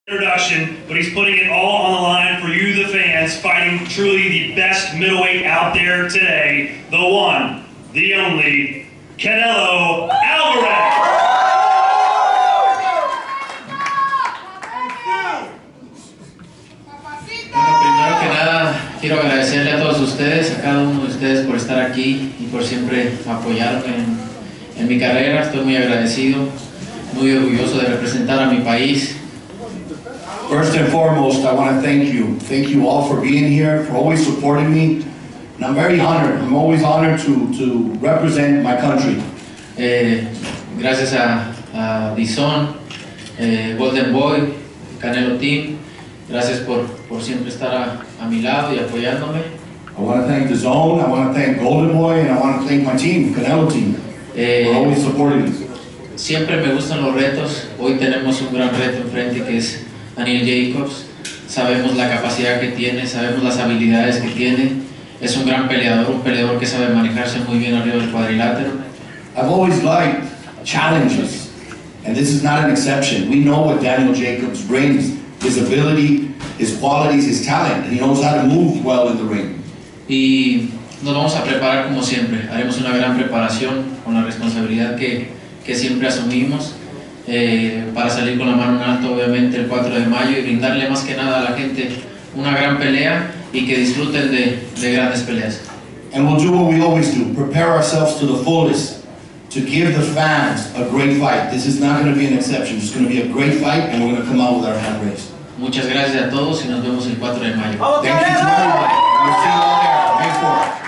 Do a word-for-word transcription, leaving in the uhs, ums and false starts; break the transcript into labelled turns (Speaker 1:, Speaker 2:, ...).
Speaker 1: Introduction, but he's putting it all on the line for you, the fans, fighting truly the best middleweight out there today, the one, the only, Canelo Alvarez.
Speaker 2: Bueno, primero que nada, quiero agradecerle a todos ustedes, a cada uno de ustedes por estar aquí y por siempre apoyarme en, en mi carrera. Estoy muy agradecido, muy orgulloso de representar a mi país.
Speaker 3: First and foremost, I want to thank you. Thank you all for being here, for always supporting me. And I'm very honored. I'm always honored to, to represent my country.
Speaker 2: Eh, gracias a, a Dizon, eh, Golden Boy, Canelo Team. Gracias por, por siempre estar a, a mi lado y apoyándome.
Speaker 3: I want to thank the Zone, I want to thank Golden Boy, and I want to thank my team, Canelo Team,
Speaker 2: Eh,
Speaker 3: for always supporting me.
Speaker 2: Siempre me gustan los retos. Hoy tenemos un gran reto enfrente que es Daniel Jacobs. Sabemos la capacidad que tiene, sabemos las habilidades que tiene. Es un gran peleador, un peleador que sabe manejarse muy bien arriba del cuadrilátero.
Speaker 3: I've always liked challenges, and this is not an exception. We know what Daniel Jacobs brings, his ability, his qualities, his talent, and he knows how to move well in the ring.
Speaker 2: Y nos vamos a preparar como siempre. Haremos una gran preparación con la responsabilidad que, que siempre asumimos. Eh, para salir con la mano en alto obviamente el cuatro de mayo y brindarle más que nada a la gente una gran pelea y que disfruten de, de grandes peleas.
Speaker 3: And we'll do what we always do, prepare ourselves to the fullest to give the fans a great fight. This is not going to be an exception. It's going to be a great fight, and we're going to come out with our hand raised.
Speaker 2: Muchas gracias a todos y nos vemos el cuatro de mayo.
Speaker 3: Thank you to everybody. We'll see you all there. May fourth.